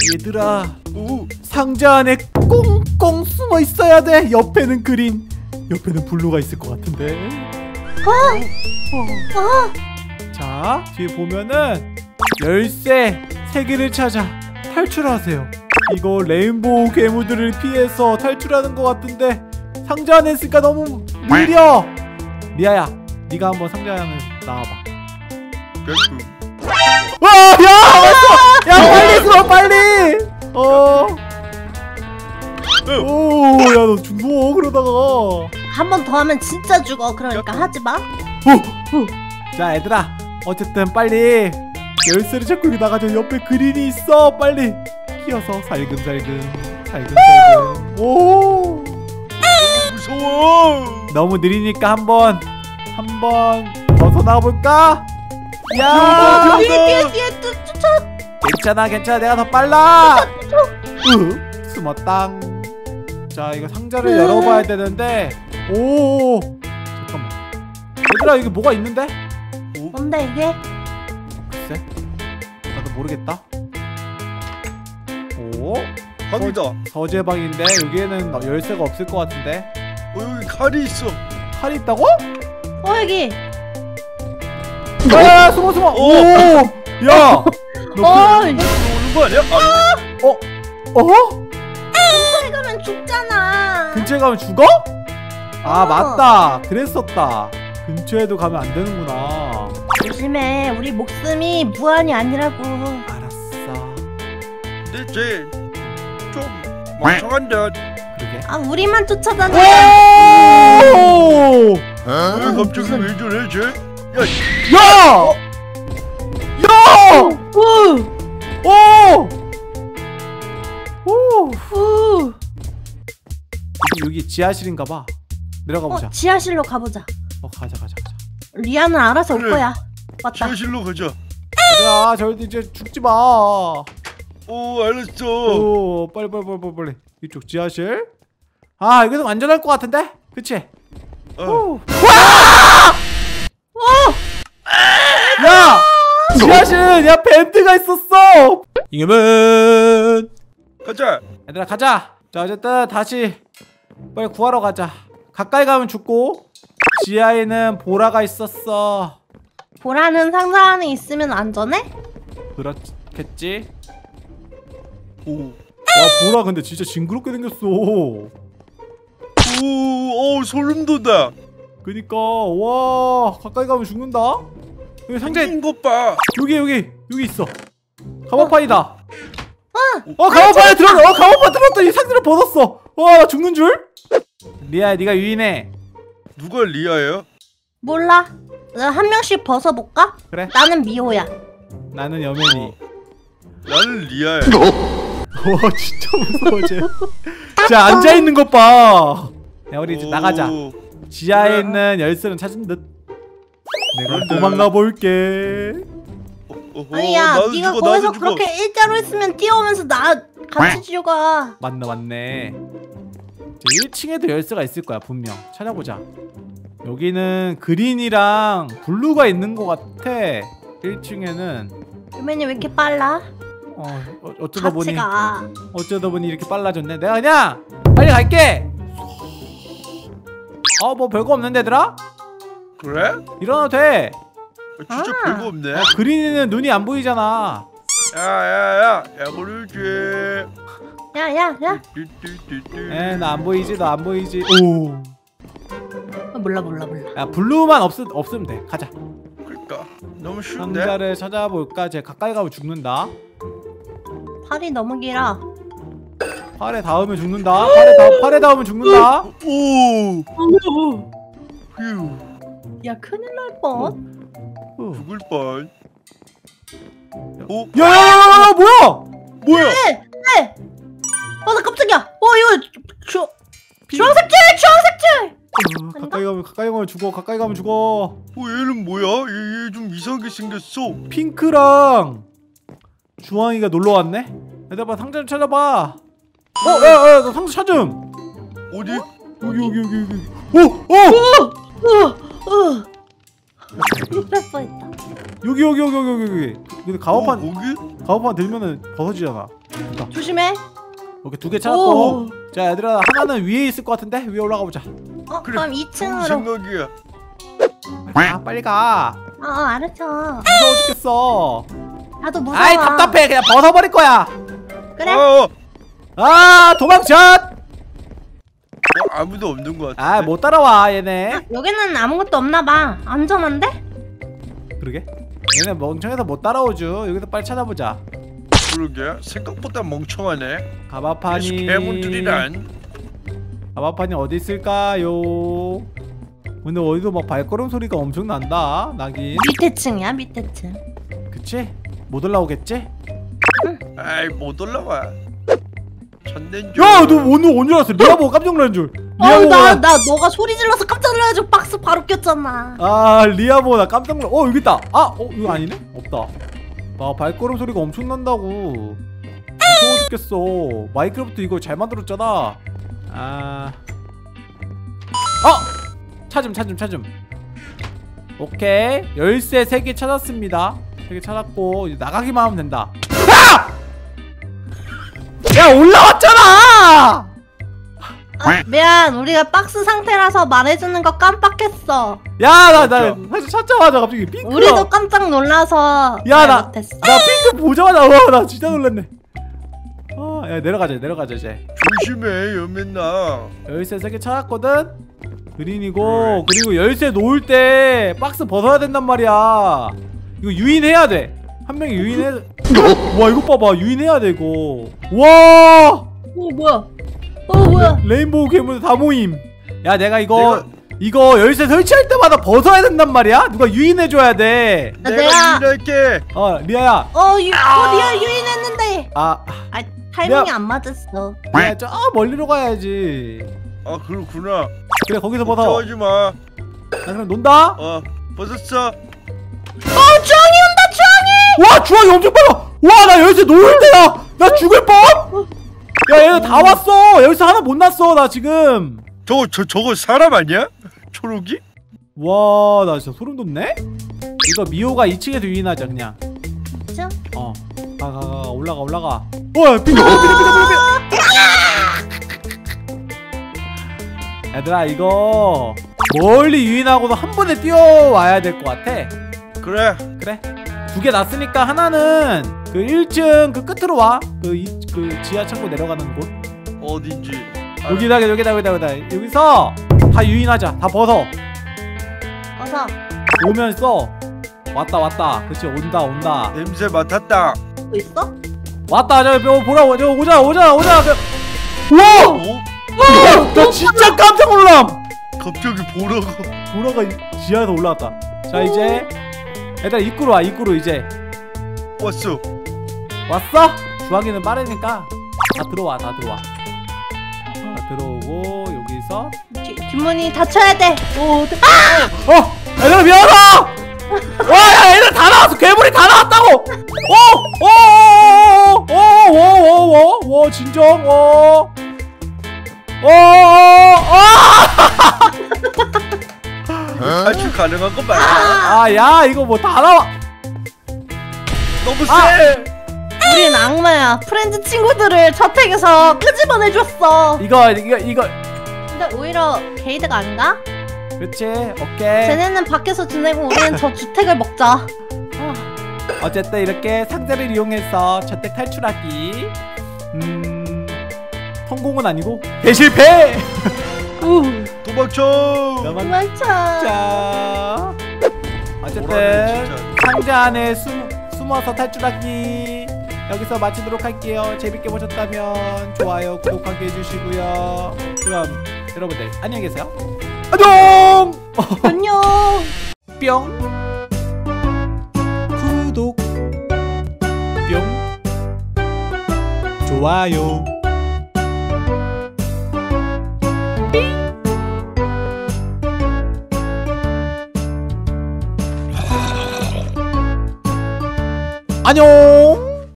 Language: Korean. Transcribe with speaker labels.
Speaker 1: 얘들아, 상자 안에 꽁꽁 숨어 있어야 돼. 옆에는 그린, 옆에는 블루가 있을 것 같은데. 자, 뒤에 보면은 열쇠 3개를 찾아 탈출하세요. 이거 레인보우 괴물들을 피해서 탈출하는 것 같은데 상자 안에 있으니까 너무 느려. 리아야, 네가 한번 상자 안에 나와봐. 와, 야, 왔어! 야, 빨리 숨어, 빨리! 오, 야, 너 죽어, 그러다가.
Speaker 2: 한 번 더 하면 진짜 죽어. 그러니까 하지 마.
Speaker 1: 자, 얘들아, 어쨌든 빨리 열쇠를 찾고 여기 나가죠. 옆에 그린이 있어. 빨리 끼어서 살금살금. 오,
Speaker 3: 무서워.
Speaker 1: 너무 느리니까 한번 벗어나 볼까? 야,
Speaker 2: 뒤에 쫓아.
Speaker 1: 괜찮아, 내가 더 빨라. 숨었당. 자, 이거 상자를 열어봐야 되는데. 오, 잠깐만. 얘들아, 이게 뭐가 있는데?
Speaker 2: 뭔데 이게?
Speaker 1: 글쎄, 나도 모르겠다. 오,
Speaker 3: 방이다.
Speaker 1: 서재방인데 여기에는 열쇠가 없을 것 같은데.
Speaker 3: 여기 칼이 있어.
Speaker 1: 칼이 있다고?
Speaker 2: 여기.
Speaker 1: 야, 숨어. 오, 야, 너
Speaker 3: 오는 거 아니야?
Speaker 2: 근처에 가면 죽잖아.
Speaker 1: 근처에 가면 죽어? 아, 맞다. 그랬었다. 근처에도 가면 안 되는구나.
Speaker 2: 조심해. 우리 목숨이 무한이 아니라고.
Speaker 1: 알았어.
Speaker 3: 근데 쟤 좀 멍청한데.
Speaker 1: 그러게.
Speaker 2: 아, 우리만 쫓아다녀.
Speaker 1: 오!
Speaker 3: 왜 갑자기 왜 저래 쟤?
Speaker 1: 야! 오! 여기 지하실인가봐. 내려가 보자.
Speaker 2: 지하실로 가보자.
Speaker 1: 가자.
Speaker 2: 리아는 알아서 올 거야. 맞다.
Speaker 3: 지하실로 가자.
Speaker 1: 야, 저희도 이제 죽지 마.
Speaker 3: 알았어.
Speaker 1: 오, 빨리. 이쪽 지하실. 아, 여기는 안전할 것 같은데? 그치? 야! 지하실! 야, 밴드가 있었어! 이겨면
Speaker 3: 가자.
Speaker 1: 얘들아, 가자. 자, 어쨌든 다시 빨리 구하러 가자. 가까이 가면 죽고 지하에는 보라가 있었어.
Speaker 2: 보라는 상자 안에 있으면 안전해?
Speaker 1: 그렇겠지? 와, 보라 근데 진짜 징그럽게 생겼어.
Speaker 3: 소름 돋아.
Speaker 1: 그니까 와, 가까이 가면 죽는다. 여기 상자에
Speaker 3: 생긴 것 봐.
Speaker 1: 여기 있어. 가마판이다. 가마판에 들었어. 가마판 들었더니 상자를 벗었어. 와, 나 죽는 줄? 리아야, 네가 유인해.
Speaker 3: 누가 리아예요?
Speaker 2: 몰라. 한 명씩 벗어볼까?
Speaker 1: 그래.
Speaker 2: 나는 미호야.
Speaker 1: 나는 여맨이.
Speaker 3: 나는 리아야.
Speaker 1: 와, 진짜 무서워 쟤. 자, 앉아있는 것 봐. 야, 우리 이제 나가자. 지하에 있는 열쇠는 찾은 듯. 내가 도망가 볼게.
Speaker 2: 아니야, 네가 거기서 그렇게 일자로 있으면 뛰어오면서 나 같이 죽어.
Speaker 1: 맞네. 1층에도 열쇠가 있을 거야, 분명. 찾아보자. 여기는 그린이랑 블루가 있는 것 같아. 1층에는.
Speaker 2: 유맨이 왜 이렇게 빨라?
Speaker 1: 어쩌다
Speaker 2: 같이
Speaker 1: 보니 이렇게 빨라졌네. 내가 그냥 빨리 갈게. 뭐 별거 없는데, 얘들아?
Speaker 3: 그래?
Speaker 1: 일어나도 돼.
Speaker 3: 진짜 별거 없네.
Speaker 1: 그린이는 눈이 안 보이잖아.
Speaker 3: 야 모르지.
Speaker 2: 야.
Speaker 1: 나 안 보이지? 너 안 보이지? 오.
Speaker 2: 몰라.
Speaker 1: 야, 블루만 없으면 돼. 가자.
Speaker 3: 그러니까 너무 쉬운데.
Speaker 1: 상자를 찾아볼까? 쟤 가까이 가면 죽는다.
Speaker 2: 팔이 너무 길어.
Speaker 1: 팔에 닿으면 죽는다. 팔에 닿으면 죽는다.
Speaker 3: 휴.
Speaker 2: 야, 큰일 날 뻔.
Speaker 3: 죽을 뻔.
Speaker 1: 야, 뭐야?
Speaker 2: 네. 나 깜짝이야. 이거 주황색줄.
Speaker 1: 가까이 가면 죽어.
Speaker 3: 얘는 뭐야? 얘 좀 이상하게 생겼어.
Speaker 1: 핑크랑 주황이가 놀러 왔네. 얘들아, 상자 좀 찾아봐. 야, 너 상자 찾음.
Speaker 3: 어디?
Speaker 1: 여기.
Speaker 2: 큰일 뻔했다.
Speaker 1: 여기. 근데
Speaker 3: 거기?
Speaker 1: 가오판 들면은 벗어지잖아. 됐다.
Speaker 2: 조심해.
Speaker 1: 오케이, 2개 찾았고. 자, 얘들아, 하나는 위에 있을 것 같은데? 위에 올라가 보자.
Speaker 2: 그럼
Speaker 3: 좋은
Speaker 2: 2층으로.
Speaker 3: 생각이야.
Speaker 1: 아, 빨리 가.
Speaker 2: 알았어.
Speaker 1: 무서워 죽겠어.
Speaker 2: 나도 무서워.
Speaker 1: 아이, 답답해. 그냥 벗어버릴 거야.
Speaker 2: 그래?
Speaker 1: 아, 도망쳐.
Speaker 3: 아무도 없는 것 같아.
Speaker 1: 아, 못 따라와 얘네.
Speaker 2: 여기는 아무것도 없나봐. 안전한데?
Speaker 1: 그러게. 얘네 멍청해서 못 따라오죠. 여기서 빨리 찾아보자.
Speaker 3: 그러게. 생각보다 멍청하네.
Speaker 1: 가마판이.
Speaker 3: 괴물들이란.
Speaker 1: 가마판이 어디 있을까요? 근데 어디서 막 발걸음 소리가 엄청 난다. 나긴.
Speaker 2: 밑에 층이야, 밑에 층.
Speaker 1: 그치? 못 올라오겠지?
Speaker 3: 아이 못 올라와. 천년줄.
Speaker 1: 야, 너 오늘 언제 왔어? 리아 보고 깜짝 놀란 줄.
Speaker 2: 나 너가 소리 질러서 깜짝 놀라가지고 박스 바로 꼈잖아.
Speaker 1: 아, 리아 보고 나 깜짝 놀라. 여기 있다. 이거 아니네? 없다. 발걸음 소리가 엄청 난다고. 무서워 죽겠어. 마이크로부터 이거 잘 만들었잖아. 찾음. 오케이. 열쇠 3개 찾았습니다. 3개 찾았고 이제 나가기만 하면 된다. 야, 올라왔잖아.
Speaker 2: 미안, 우리가 박스 상태라서 말해주는 거 깜빡했어.
Speaker 1: 야, 나 사실 찾자마자 갑자기 핑크.
Speaker 2: 우리도 깜짝 놀라서
Speaker 1: 야,
Speaker 2: 말 못했어.
Speaker 1: 나 핑크 보자마자 나 진짜 놀랐네. 야, 내려가자 이제.
Speaker 3: 조심해 여맨나.
Speaker 1: 열쇠 3개 찾았거든. 그린이고, 그리고 열쇠 놓을 때 박스 벗어야 된단 말이야. 이거 유인해야 돼. 한 명이 유인해. 와, 이거 봐봐. 유인해야 돼 이거. 와.
Speaker 2: 뭐야?
Speaker 1: 레인보우 괴물 다 모임. 야, 내가 이거 열쇠 설치할 때마다 벗어야 된단 말이야. 누가 유인해줘야 돼.
Speaker 3: 내가 유인할게.
Speaker 1: 리아야.
Speaker 2: 리아 유인했는데. 타이밍이 안 맞았어.
Speaker 1: 야, 저 멀리로 가야지.
Speaker 3: 그렇구나.
Speaker 1: 그래, 거기서 벗어.
Speaker 3: 걱정하지 마.
Speaker 1: 나 그럼 논다.
Speaker 3: 벗었어.
Speaker 2: 주황이 온다, 주황이.
Speaker 1: 와, 주황이 엄청 빨라. 와, 나 열쇠 놓을 때야. 나 죽을 뻔. 야, 얘네 다 왔어. 열쇠 하나 못 났어 나 지금.
Speaker 3: 저거 사람 아니야? 초록이?
Speaker 1: 와, 나 진짜 소름 돋네. 이거 미호가 2층에서 유인하자 그냥.
Speaker 2: 진짜?
Speaker 1: 가 올라가. 빙. 얘들아, 이거 멀리 유인하고도 한 번에 뛰어와야 될 것 같아.
Speaker 3: 그래.
Speaker 1: 2개 났으니까 하나는 그 1층 그 끝으로 와. 그 지하 창고 내려가는 곳.
Speaker 3: 어딘지.
Speaker 1: 여기다. 여기서 다 유인하자. 다 벗어. 오면서 왔다. 그렇지, 온다.
Speaker 3: 냄새 맡았다.
Speaker 2: 뭐 있어?
Speaker 1: 왔다. 보라고. 오자. 와! 나 진짜 깜짝 놀람.
Speaker 3: 갑자기
Speaker 1: 보라가 지하에서 올라왔다. 자, 이제 얘들아 입구로 와. 이제
Speaker 3: 왔어.
Speaker 1: 주황이는 빠르니까 다 들어와. 다 들어오고 여기서
Speaker 2: 뒷문이 닫혀야 돼.
Speaker 1: 얘들아 미안하다. 와, 야, 얘들 다 나왔어. 괴물이 다 나왔다고. 진정.
Speaker 3: 탈출 가능한 거 맞아?
Speaker 1: 야, 이거 뭐 다 나와.
Speaker 3: 너무 세.
Speaker 2: 우린 악마야. 프렌즈 친구들을 저택에서 끄집어내줬어.
Speaker 1: 이거.
Speaker 2: 근데 오히려 게이드가 아닌가?
Speaker 1: 그렇지. 오케이.
Speaker 2: 쟤네는 밖에서 지내고 우리는 저 주택을 먹자.
Speaker 1: 어쨌든 이렇게 상자를 이용해서 저택 탈출하기. 성공은 아니고 대실패.
Speaker 3: 도망쳐.
Speaker 1: 자, 어쨌든 상자 안에 숨어서 탈출하기 여기서 마치도록 할게요. 재밌게 보셨다면 좋아요, 구독하기 해주시고요. 그럼 여러분들 안녕히 계세요. 안녕. 뿅. 구독 뿅. 좋아요. 안녕.